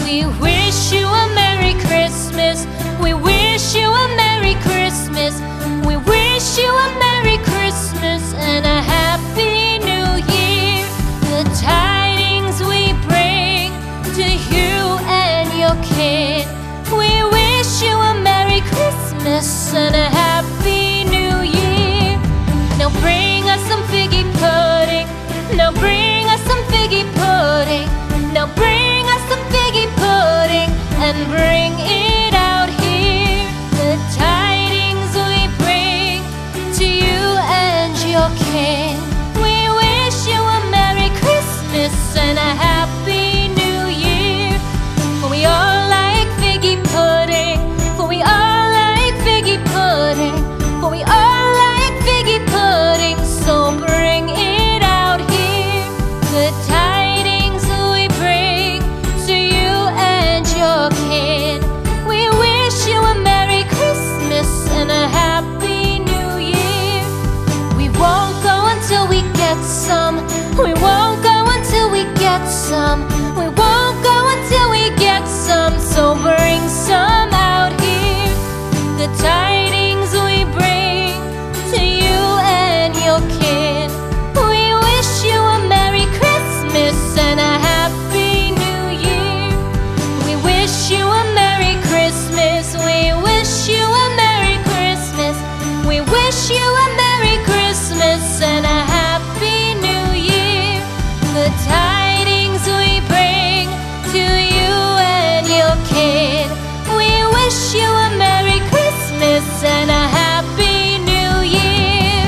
We wish you a Merry Christmas. We wish you a Merry Christmas. We wish you a Merry Christmas and a Happy New Year. The tidings we bring to you and your kid. We wish you a Merry Christmas and a Happy New Year. Now bring us some figgy pudding. Now bring us some figgy pudding. Now bring us some figgy pudding and bring it out here. The tidings we bring to you and your king. We wish you a Merry Christmas and a Happy New Year. For we all like figgy pudding. For we all like figgy pudding. For we all like figgy pudding. So bring it out here. The tidings we bring to you and your kid. We wish you a Merry Christmas and a Happy New Year. We won't go until we get some. We won't go until we get some. We won't go until we get some. So bring some out here. The tidings we bring to you and your kid. We wish you a Merry Christmas and a Happy New Year. We wish you a Merry Christmas. We wish you a Merry Christmas. We wish you a Merry Christmas and a Happy New Year. The tidings we bring to you and your kid. We wish you a Merry Christmas and a Happy New Year.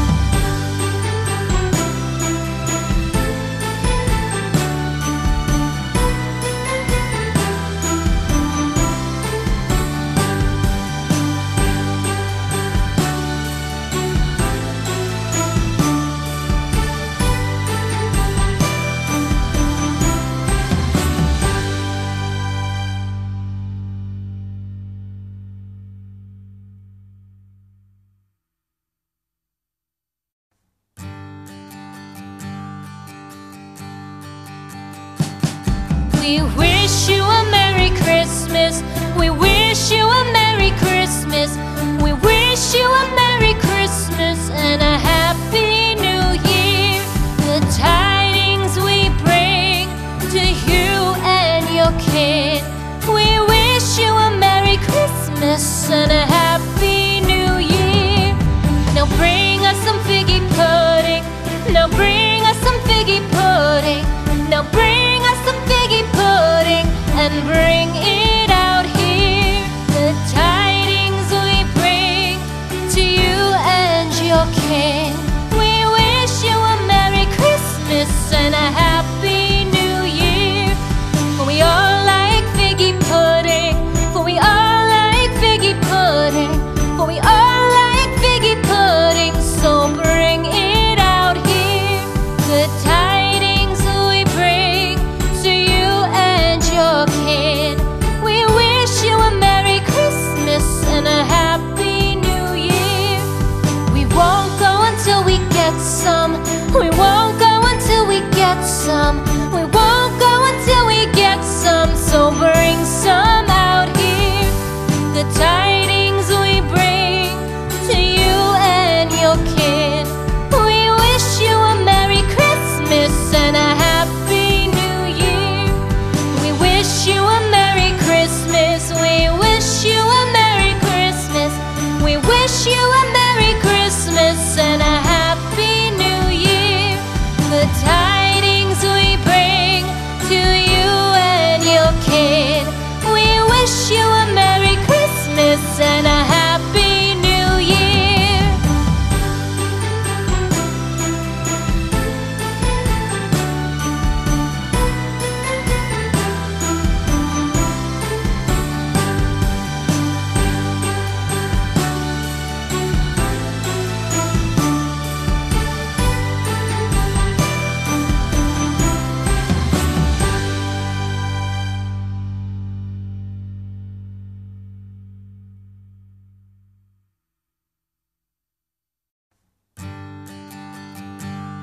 We wish you a Merry Christmas. We wish you a Merry Christmas. We wish you a Merry Christmas and a Happy New Year. The tidings we bring to you and your kid. We wish you a Merry Christmas and a Happy New Year. Now bring us some figgy pudding. Now bring us some figgy pudding. Now bring us some figgy pudding and bring it out here. The tidings we bring to you and your king. We wish you a Merry Christmas and a Happy New Year. For we all like figgy pudding. For we all like figgy pudding. For we all like figgy pudding. So bring it out here. The tidings we bring to you and your kid. We wish you a Merry Christmas and a Happy New Year. We won't go until we get some. We won't go until we get some. We won't go until we get some. So bring some out here. The tidings we bring to you and your kid. We wish you a Merry Christmas and a Happy New Year. We wish you a Merry Christmas. We wish you a Merry Christmas. We wish you a Merry Christmas and a Happy New Year. The tidings we bring to you and your kid. We wish you a Merry Christmas and a Happy New Year.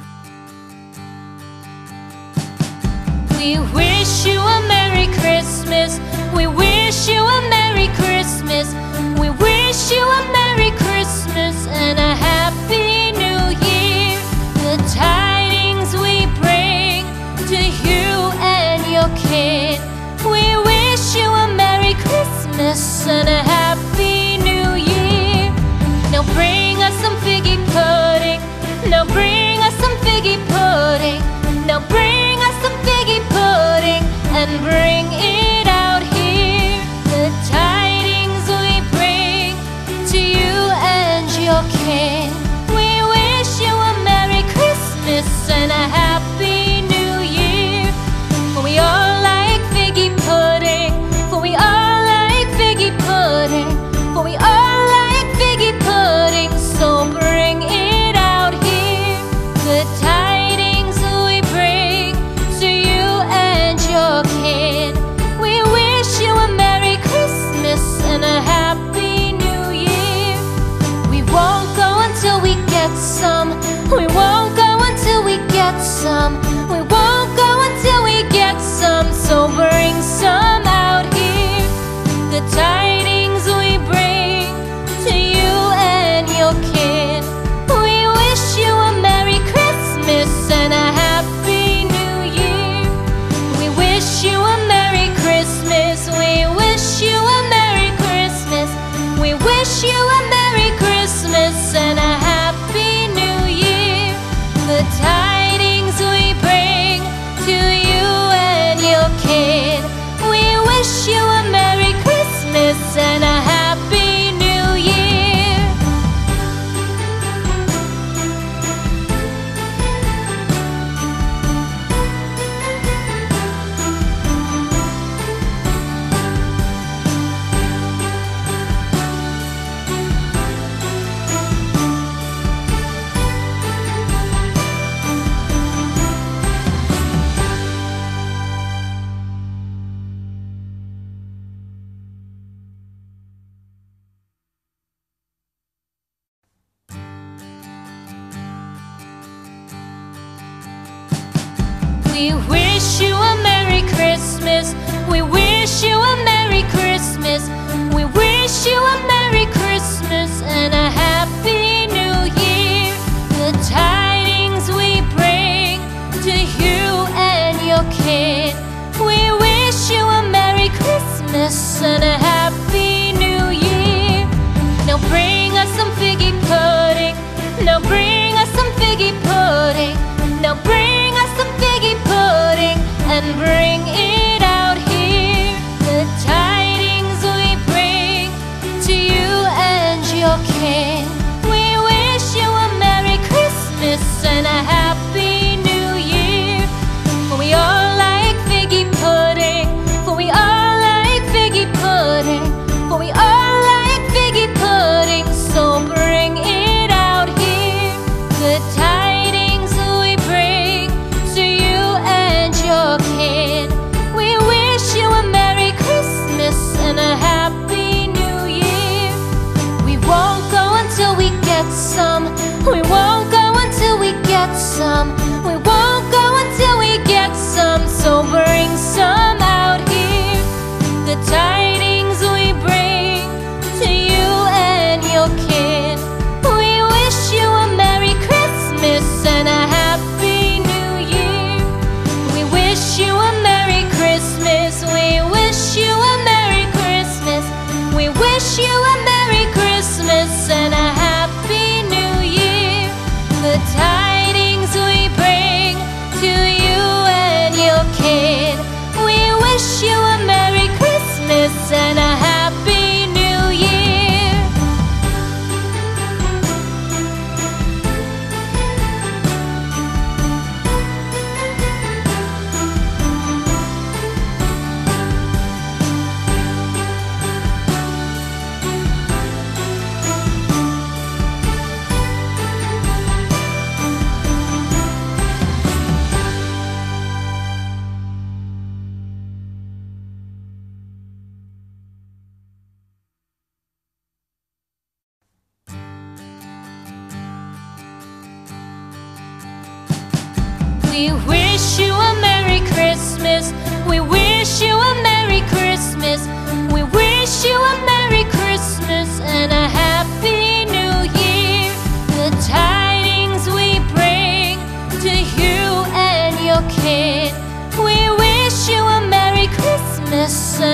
We wish you a Merry Christmas. Christmas. We wish you a Merry Christmas. We wish you a Merry Christmas and a Happy New Year. The tidings we bring to you and your kid. We wish you a Merry Christmas and a Happy New Year. Now bring us some figgy pudding. Now bring us some figgy pudding. Now bring us some figgy pudding and bring it out here. The tidings we bring to you and your kin. We wish you a Merry Christmas and a Happy New Year. For we all like figgy pudding. For we all like figgy pudding. For we all like figgy pudding. So bring it out here. The tidings we bring to you and your kid. We wish you a Merry Christmas and a Happy New Year. We won't go until we get some. We won't go until we get some. We won't go until we get some. So bring some out here. The tidings we bring to you and your kid. We wish you a Merry Christmas and a Happy New Year. We wish you a Merry Christmas. We wish you a Merry Christmas. We wish you a Merry Christmas and a Happy New Year. The tidings we bring to you and your kid. We wish you a Merry Christmas and a Happy New Year. We wish you a Merry Christmas. We wish you a Merry Christmas. We wish you a Merry Christmas and a Happy New Year. The tidings we bring to you and your kid. We wish you a Merry Christmas and a Happy New Year. Now bring us some figgy pudding. Now bring us some figgy pudding. Now bring us some figgy pudding and bring it out here. The tidings we bring to you and your kin. We wish you a Merry Christmas and a Happy New Year. For we all like figgy pudding. For we all like figgy pudding. For we all like figgy pudding. So bring it out here. The tidings we bring to you and your kid. We wish you a Merry Christmas and a Happy New Year. We won't go until we get some. We won't go until we get some. We won't go until we get some. So bring some out here. The tidings we bring to you and your kid. We wish you a Merry Christmas and a Happy New Year. We wish you a Merry Christmas. We wish you a Merry Christmas. We wish you a Merry Christmas and a Happy New Year. The tidings we bring to you and your kid. We wish you a Merry Christmas and a Happy New Year. We wish you a Merry Christmas. We wish you a Merry Christmas. Christmas